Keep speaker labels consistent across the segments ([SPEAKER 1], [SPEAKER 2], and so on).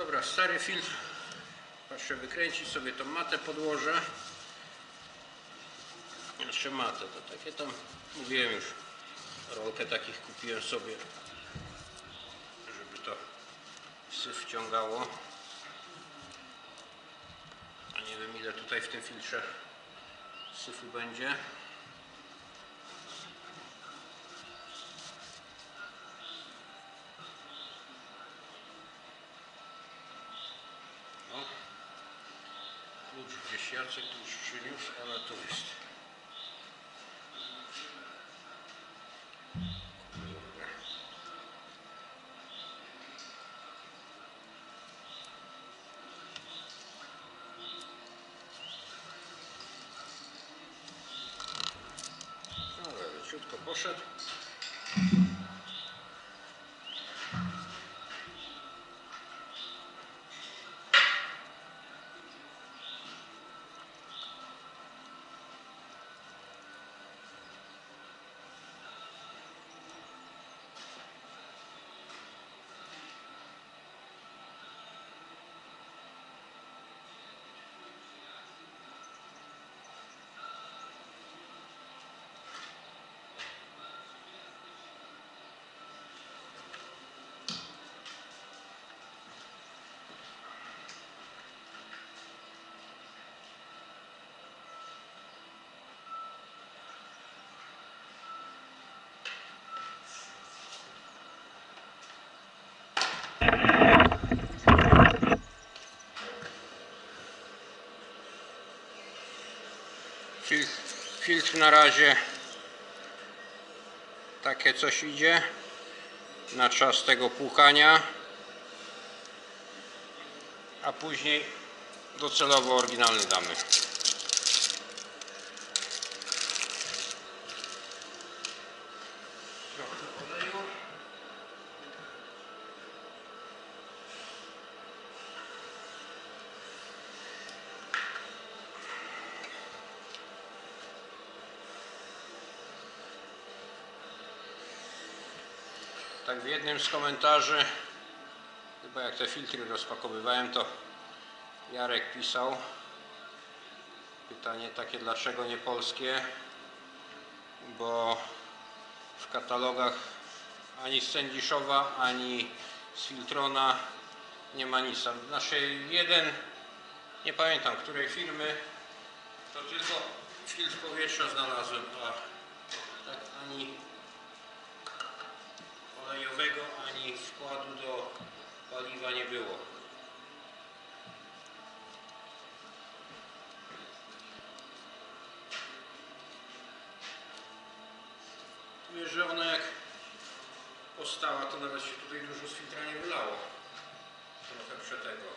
[SPEAKER 1] Dobra, stary filtr. Patrzę, wykręcić sobie tą matę, podłożę. Jeszcze matę, to takie tam, mówiłem już, rolkę takich kupiłem sobie, żeby to syf wciągało. A nie wiem, ile tutaj w tym filtrze syfu będzie. No. Klucz gdzieś Jacek tu już przyniósł, ale tu jest. Leciutko poszedł. Filtr na razie takie coś idzie na czas tego płukania, a później docelowo oryginalny damy. Tak, w jednym z komentarzy, chyba jak te filtry rozpakowywałem, to Jarek pisał pytanie takie, dlaczego nie polskie, bo w katalogach ani z Sędziszowa, ani z Filtrona nie ma nic. Znaczy jeden, nie pamiętam której firmy, to tylko filtr powietrza znalazłem, a tak ani olejowego, ani wkładu do paliwa nie było. Wiesz, że ona jak postała, to nawet się tutaj dużo z filtra nie wylało. Trochę przetego.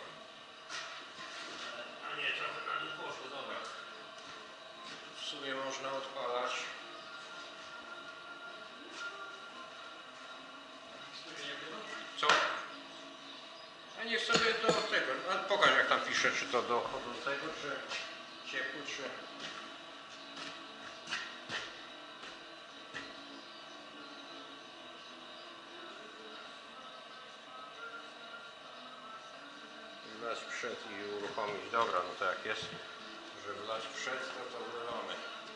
[SPEAKER 1] A nie, trochę na dół poszło, dobra. W sumie można odpalać. Co? A niech sobie do tego, a pokaż jak tam pisze, czy to do chodzącego, czy ciepły, czy... Wlać przed i uruchomić. Dobra, no to jak jest, że wlać przed, to wlewamy.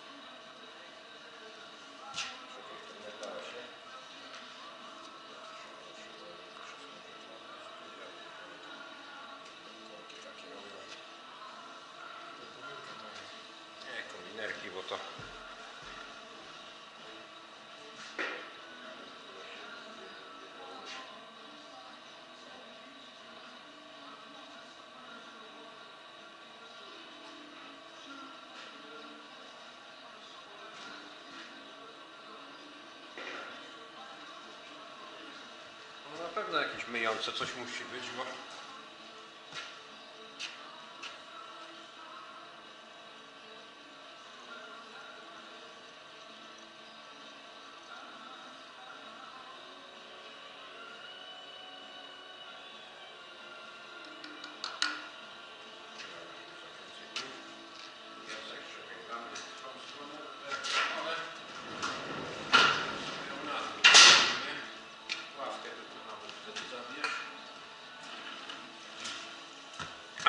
[SPEAKER 1] Kombinerki, bo to no na pewno jakieś myjące coś musi być, bo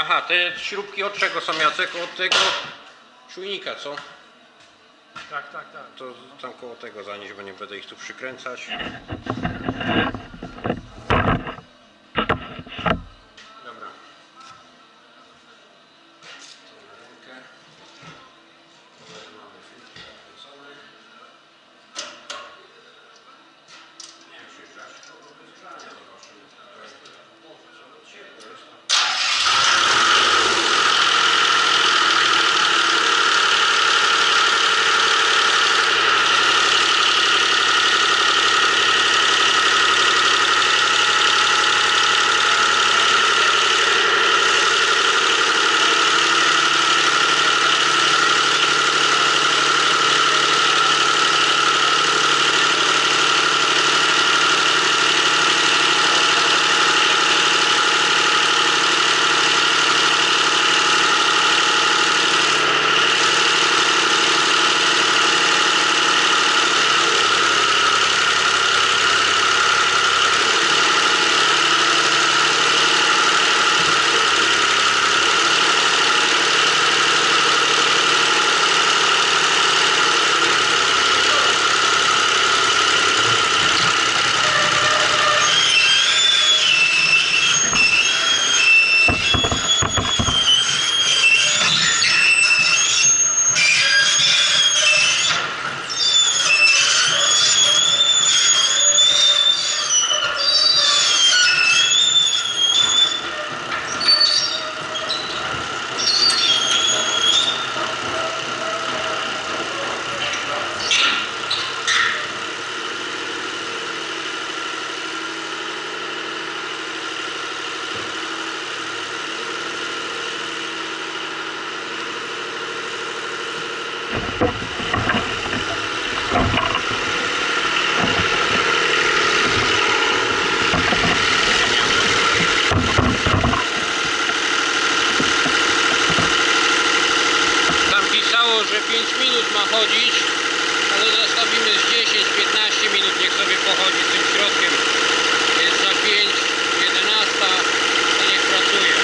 [SPEAKER 1] Aha, te śrubki od czego są, Jacek? Od tego czujnika, co?
[SPEAKER 2] Tak, tak, tak.
[SPEAKER 1] To tam koło tego zanieść, bo nie będę ich tu przykręcać. Dobra. To na rękę. Tutaj mamy filtr nakręcony. Nie wiem, czy grać, to bez grania zobaczymy. Co ciepło jest. Że 5 minut ma chodzić, ale zostawimy z 10-15 minut, niech sobie pochodzi tym środkiem. Jest za 5, 11, to niech pracuje.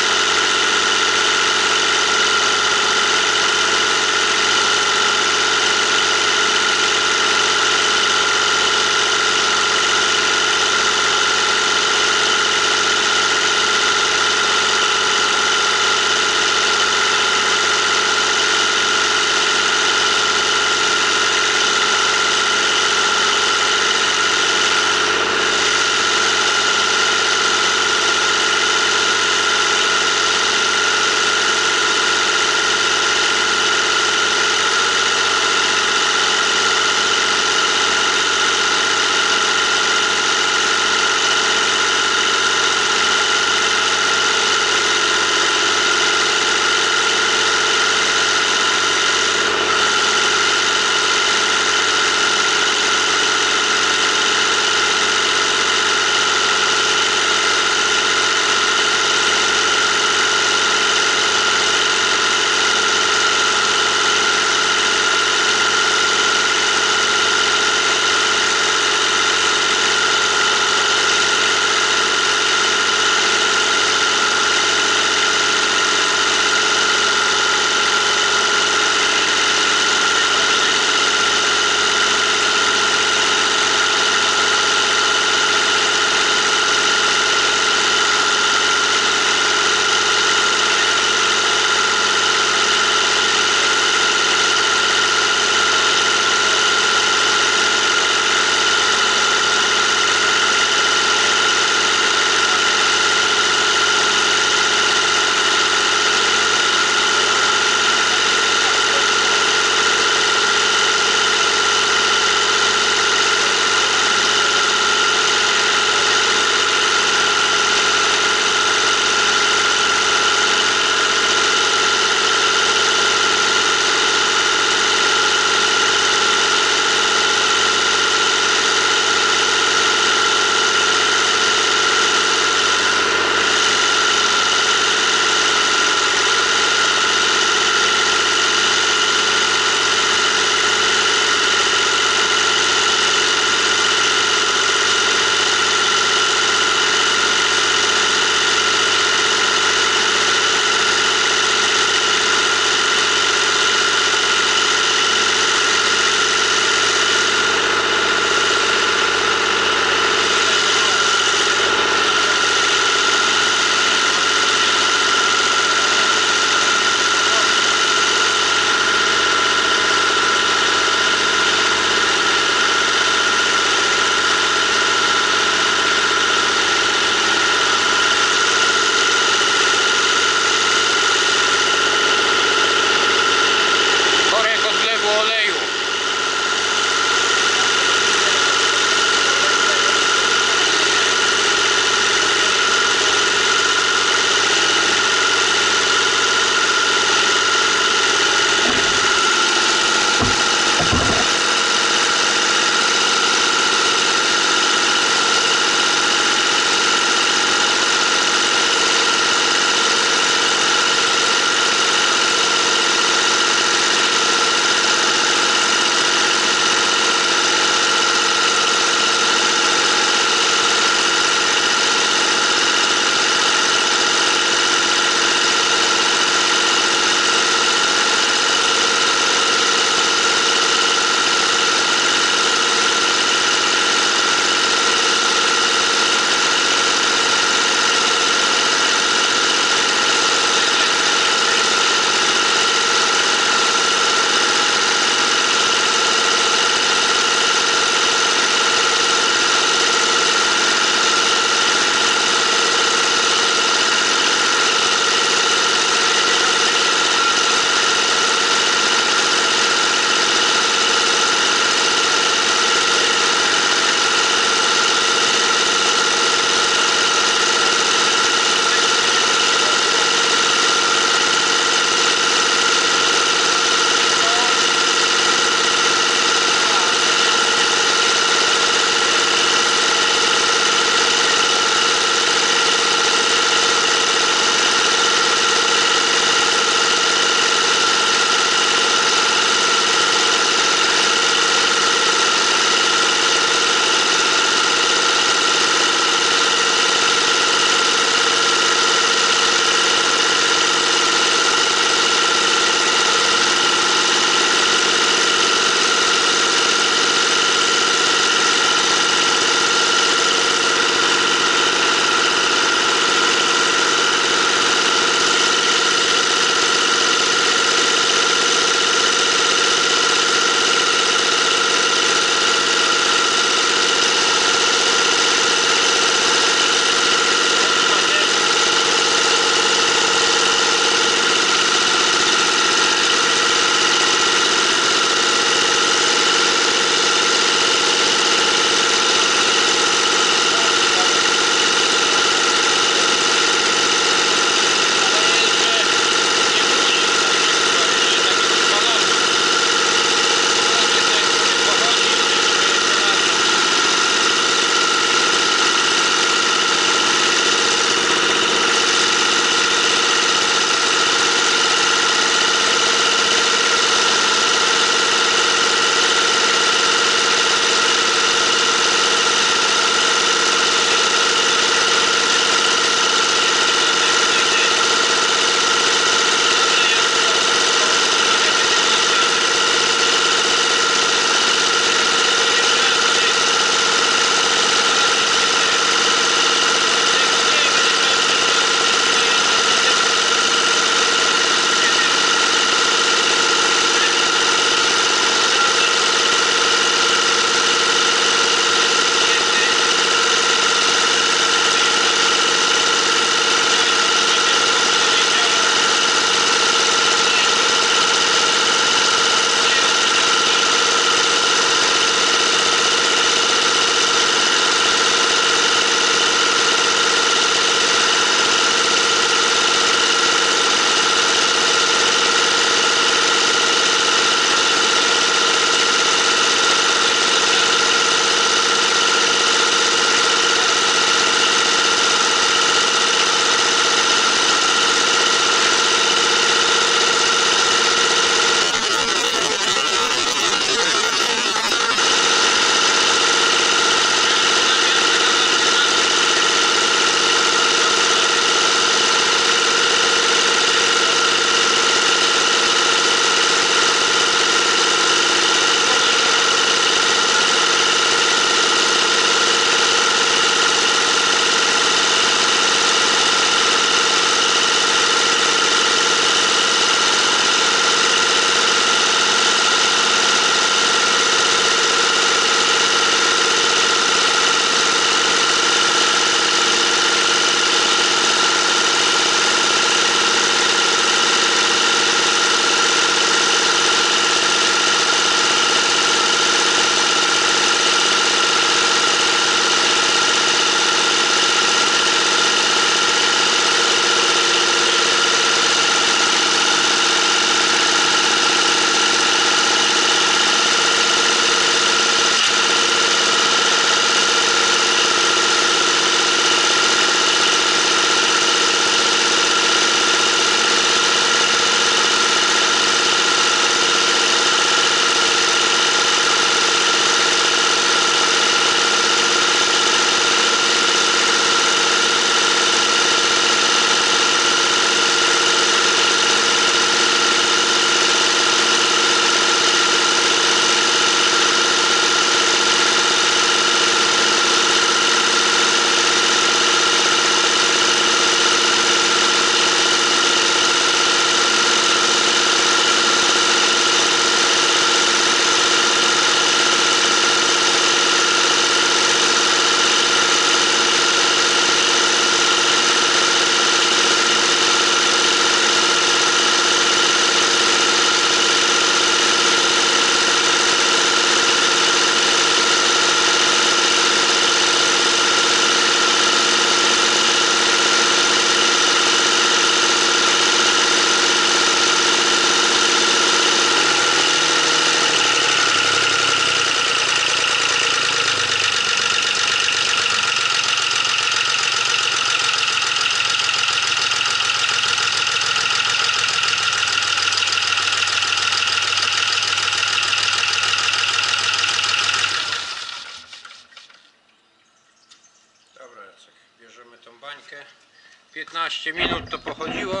[SPEAKER 1] 15 minut to pochodziło.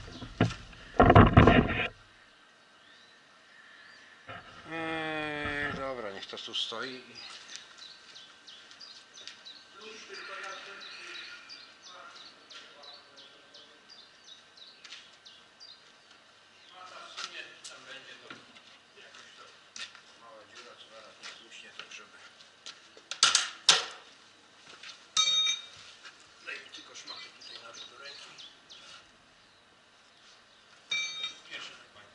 [SPEAKER 1] Dobra, niech to tu stoi. Tam będzie to jakoś to mała dziura, co zaraz nie zmuśnie, tak żeby. Daj mi tylko szmatę tutaj nawet do ręki. Pierwszy tak pani.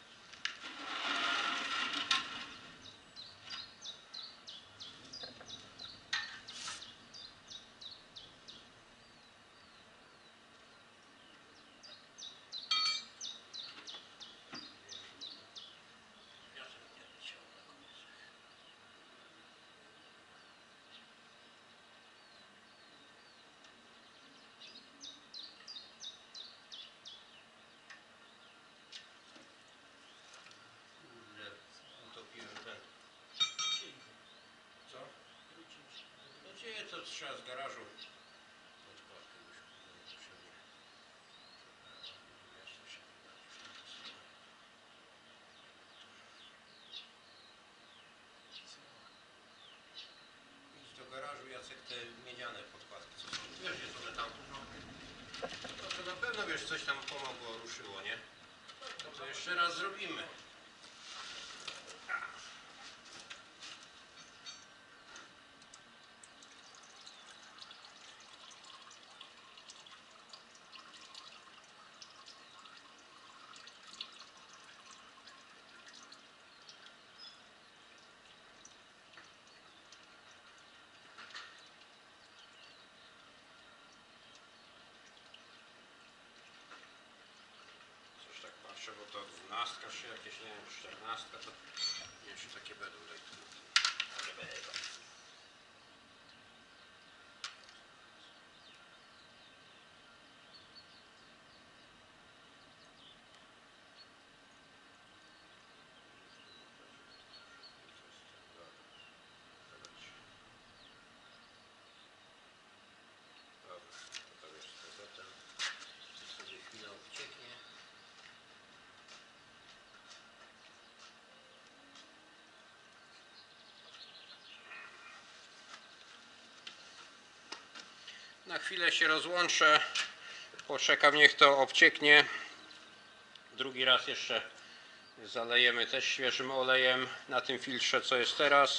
[SPEAKER 1] Utopiłem ten. Co? No gdzie to trzeba z garażu? Podkładkę już niepotrzebnie. Jasno się idź do garażu, Jacek, te miedziane podkładki, co są. Wiesz, gdzie to tam. No to na pewno, wiesz, coś tam pomogło, ruszyło, nie? To jeszcze raz zrobimy. Coś tak patrzę, bo to 12 się jakieś, nie wiem, 14 to nie wiem, czy takie będą. To wiesz, z powrotem sobie chwilę obcieknie. Na chwilę się rozłączę, poczekam, niech to obcieknie. Drugi raz jeszcze zalejemy też świeżym olejem na tym filtrze, co jest teraz.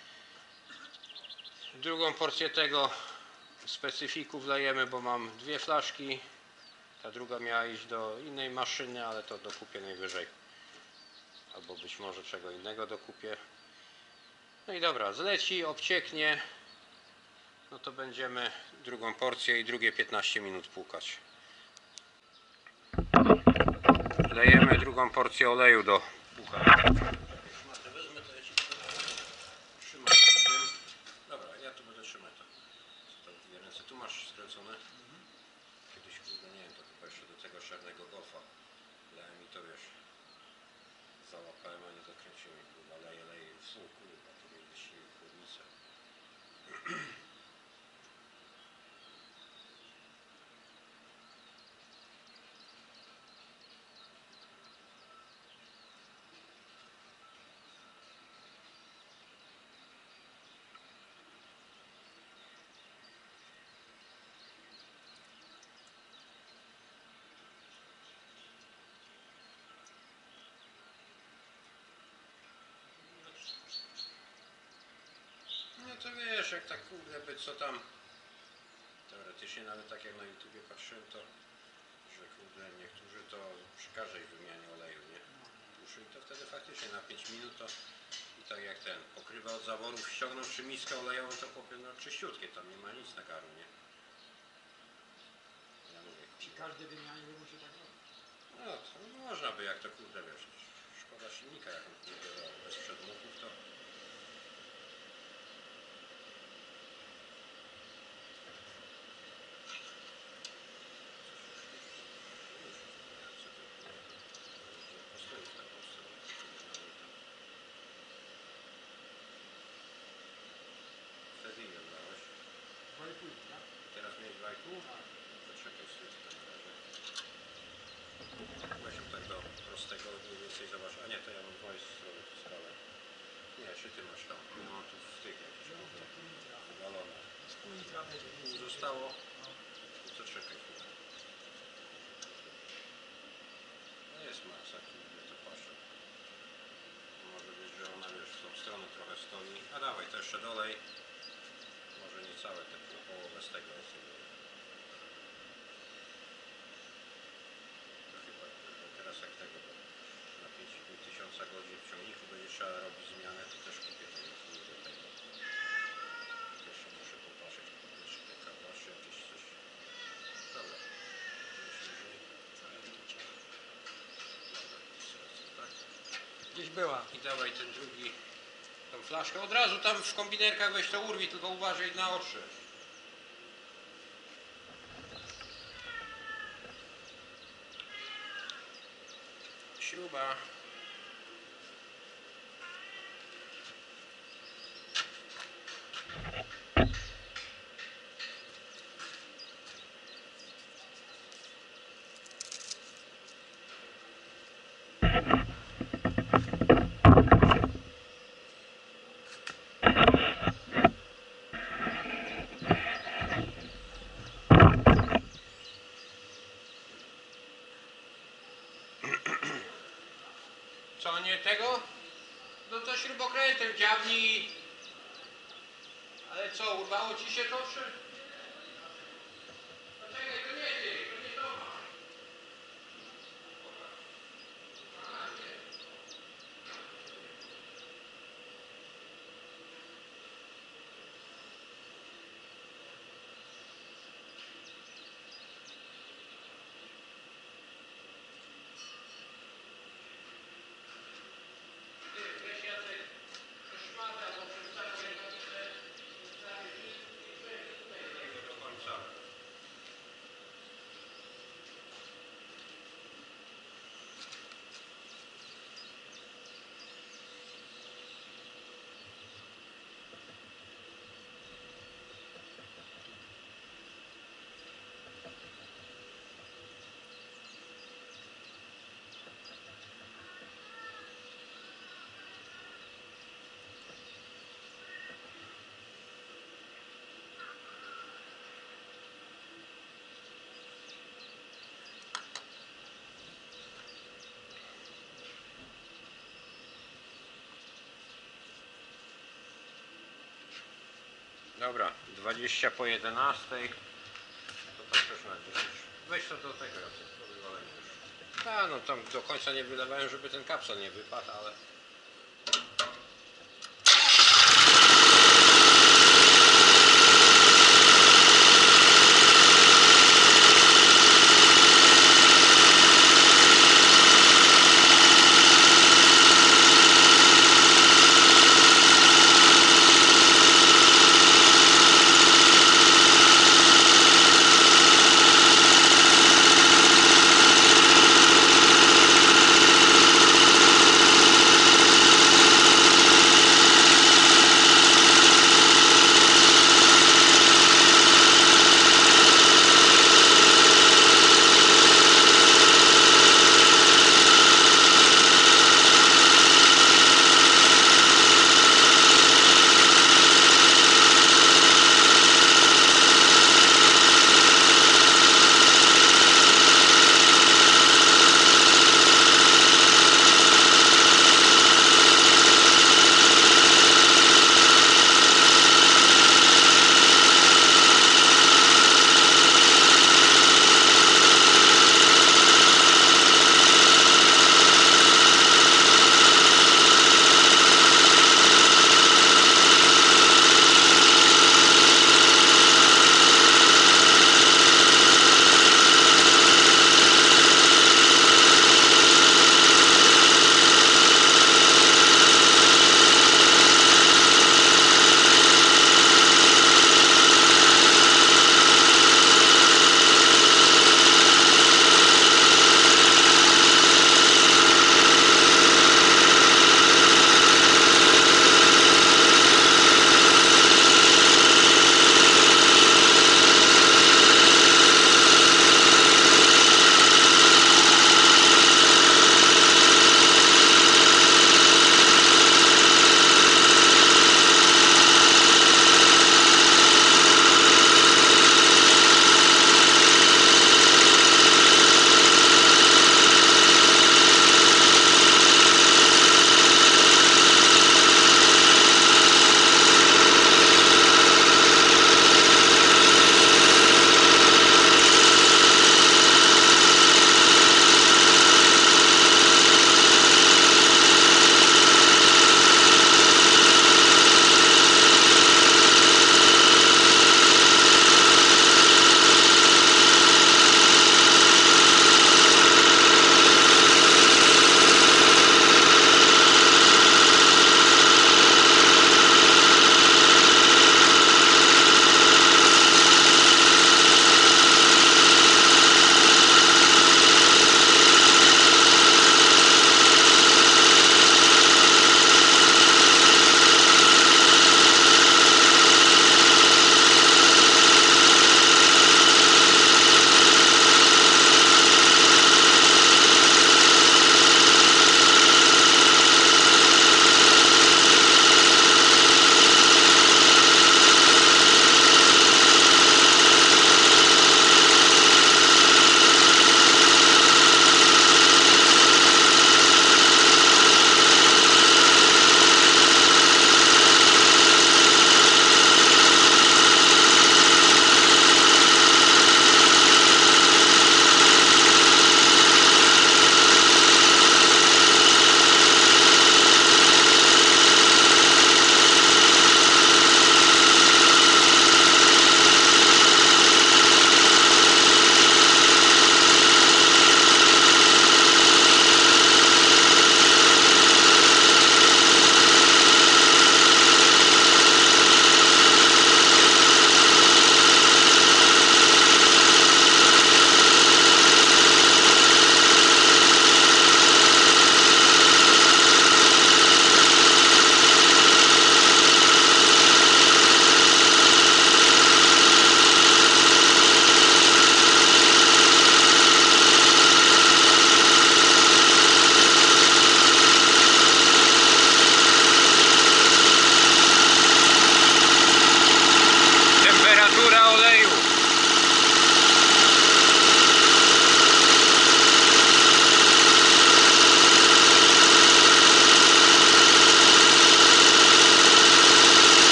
[SPEAKER 1] Drugą porcję tego specyfiku wlejemy, bo mam dwie flaszki. Ta druga miała iść do innej maszyny, ale to dokupię najwyżej. Albo być może czego innego dokupię. No i dobra, zleci, obcieknie. No to będziemy drugą porcję i drugie 15 minut płukać. Lejemy drugą porcję oleju do płukania. Wezmę to, ja ci trzymam przy tym. Dobra, ja tu będę trzymać to. W dwie ręce. Tu masz skręcone. Kiedyś, kurde, nie wiem, to chyba jeszcze do tego czarnego golfa. Lałem i to, wiesz, załapałem, a nie dokręciłem. Kurwa, leję w słuch, kurwa, to mnie wyścigły chłodnicę. No to wiesz, jak tak kurde by co tam teoretycznie, nawet tak jak na YouTubie patrzyłem, to że kurde niektórzy to przy każdej wymianie oleju, nie? Tłuszczy to wtedy faktycznie na 5 minut to i tak jak ten pokrywa od zaworów ściągnął, czy miskę olejową, to popiel no czyściutkie, tam nie ma nic na garu, nie? Ja mówię,
[SPEAKER 2] Przy każdej wymianie by musi tak robić.
[SPEAKER 1] no to można by, jak to kurde wiesz, szkoda silnika, jak on kurde bez przedmuchów, to wtedy ile dałeś?
[SPEAKER 2] 2,5, tak?
[SPEAKER 1] Teraz mieć 2,5? To czekaj, z tej strony pokażę. Weź tak do prostego, mniej więcej zobacz. A nie, to ja mam z mojej strony tę skalę. Nie, czy ty masz tam? No tu w tych jakichś balonach.
[SPEAKER 2] Z pół litra będzie.
[SPEAKER 1] Pół zostało. No to czekaj chwilę. No jest masa, kiedy to patrzę. Może być, że ona wiesz, w tą stronę trochę stoi. A dawaj, to jeszcze dolej. Może nie całe, te połowę z tego jest. To chyba teraz jak tego na 5,5 tysiąca godzin w ciągniku będzie trzeba robić zmianę, to też kupię tego do tego. Jeszcze muszę popatrzeć, czy te kawasze, jakieś coś. Dobra. Tak.
[SPEAKER 2] Gdzieś była.
[SPEAKER 1] I dawaj ten drugi, tą flaszkę. Od razu tam w kombinerkach weź to urwij, tylko uważaj na oczy. Śruba. Co, nie tego? No to śrubokrętem dziabnij. Ale co, urwało ci się to czy? No czekaj, to nie ty, to nie to ma. Weź Jacek, szmatę, albo przedstawię rękawicę, przedstawię wszystko i weź tutaj tego do końca. Dobra, 20 po 11. To tam też na 10. Weź to do tego, Jacek, do wywalenia już. A, no tam do końca nie wylewałem, żeby ten kapsel nie wypadł, ale...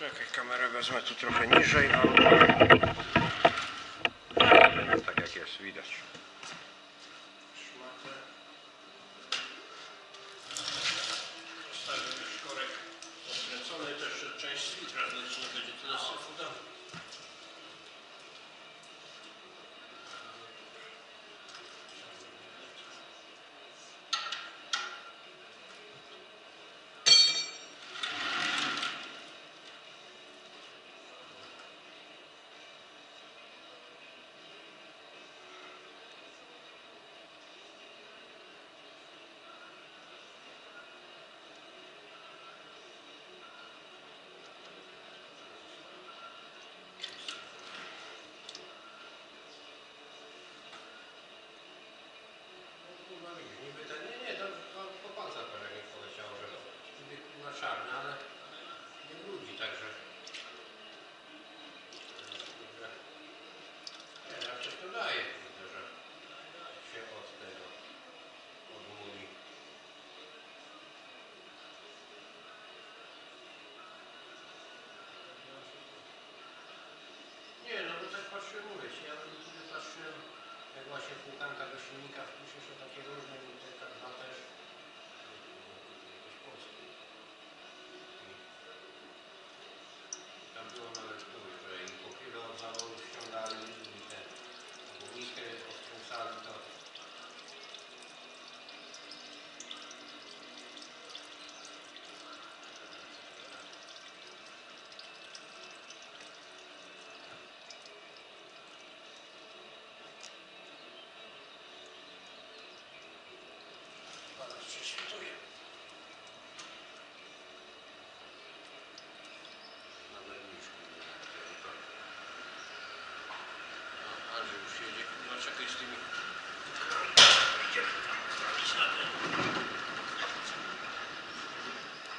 [SPEAKER 1] Czekaj, kamerę wezmę tu trochę niżej, będzie tak jak jest, widać. Szmatę. Zostawię już korek odkręcony, to jeszcze część z filtra zleci, nie będzie tyle syfu tam. Niby ten, nie, to po palcach parę nie poleciało, że niby kurwa czarny, ale nie brudzi, także. Nie, zawsze to daje, kurde, że się od tego odmuli. Nie, no bo tak patrzyłem, mówię ci, ja sobie patrzyłem, jak właśnie półkanka do silnika wpisze, że takie różne, i te K2 też. Jakieś polskie. I tam było nawet, mówię, że i po kilo od zawodu ściągali i ten, gumickę odkręcali, to. Bardzo prześwituje. Na werniczku. No, ale już jedzie. No czekaj z tymi